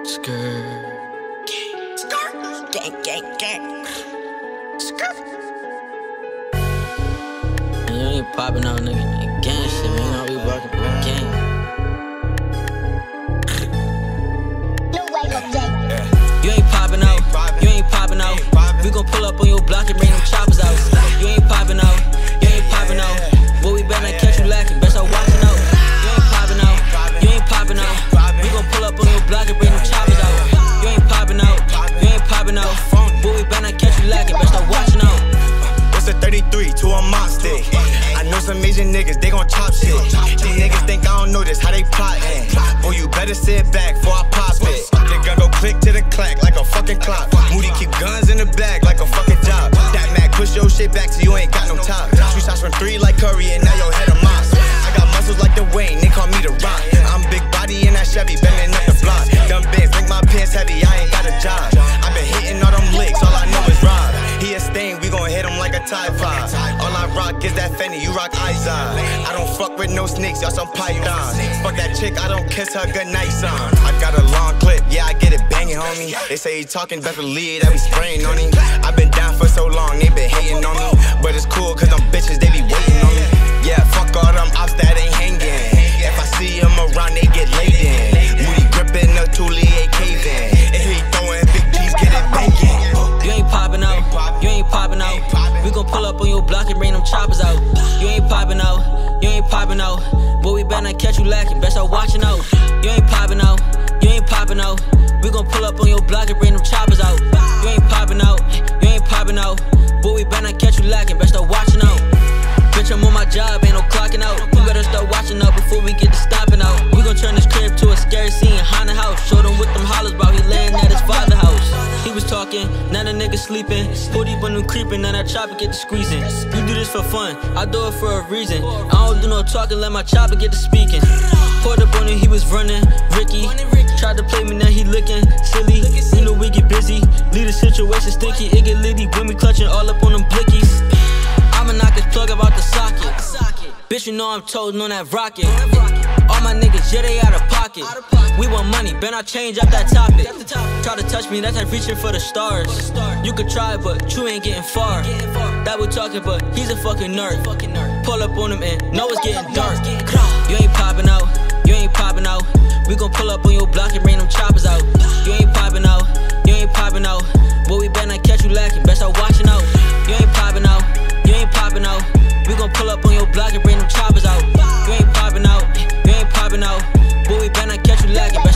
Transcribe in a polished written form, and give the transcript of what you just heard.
Skirt. Gang, gang, gang. Skirt. And you ain't popping out, nigga. That gang shit, man. You know we rockin' for the gang. You ain't popping out. You ain't popping out. We gon' pull up on your block and bring them choppers out. You ain't popping out. You ain't popping out. But we better not catch you lacking. Best start watching out. You ain't popping out. You ain't popping out. We gon' pull up on your block and bring them choppers out. You ain't popping out. You ain't popping out. But we better not catch you lacking. Best start watching out. It's a 33 to a mop stick. I know some Asian niggas, they gon' chop shit. These niggas think I don't know this, how they plottin'. Boy, you better sit back before I pop it. The gun go click to the clack like a fucking clock. Moody keep guns in the bag like a fucking job. That Mac push your shit back till you ain't got no top. Shoot shots from 3 like Curry and now your head a moss. I got muscles like the Wayne, they call me the Rock. I'm big body in that Chevy, bending up the block. Dumb bands, think my pants heavy, I ain't got a job. I been hitting all them licks, all I know is rob. He a stain, we gon' hit him like a Tide Pod. All I rock is that Fendi, you rock Izod. I don't fuck with no snakes, y'all some pythons. Fuck that chick, I don't kiss her goodnight song. I got a long clip, yeah, I get it banging, homie. They say he talking, best believe that we spraying on him. I been down for so long, they been hating on me. But it's cool, cause them bitches, they be waiting on me. Yeah, fuck all them ops that ain't hanging. If I see them around, they get laid in. Moody gripping the Thule, ain't caving. If he throwing big G's, get it banging. You ain't popping out. You ain't popping out. We gon' pull up on your block and bring them choppers out. You ain't popping out. You ain't popping out. But we better not catch you lacking. Best start watching out. You ain't popping out. You ain't popping out. We gon' pull up on your block and bring them choppers out. You ain't popping out. You ain't popping out. But we better not catch you lacking. Best start watching out. Bitch, I'm on my job, ain't no clocking out. You better start watching out before we get to stopping out. We gon' turn this crib to a scary scene, haunted house. Show them what them hollers about, he laying at his father's house. He was talking, now the nigga sleeping. Pull deep on them creeping, now that chopper get to squeezing. You do this for fun, I do it for a reason. I don't do no talking, let my chopper get to speaking. Poured up on him, he was running. Ricky tried to play me, now he looking silly. You know we get busy, leave the situation sticky. It get litty when we clutching all up on them blickies. I'ma knock his plug about the socket. Bitch, you know I'm toting on that rocket. All my niggas, yeah, they out of pocket. We want money, better not change up that topic. Try to touch me, that's like reaching for the stars. You could try, but you ain't getting far. That we talking, but he's a fucking nerd. Pull up on him and know it's getting dark. You ain't popping out. You ain't popping out. We gon' pull up on your block and bring them choppers out. You ain't popping out. You ain't popping out. But we better not catch you lacking. Best start watching out. You ain't popping out. You ain't popping out. We gon' pull up on your block and bring them choppers out. You ain't popping out. You ain't popping out. But we better not catch you lacking.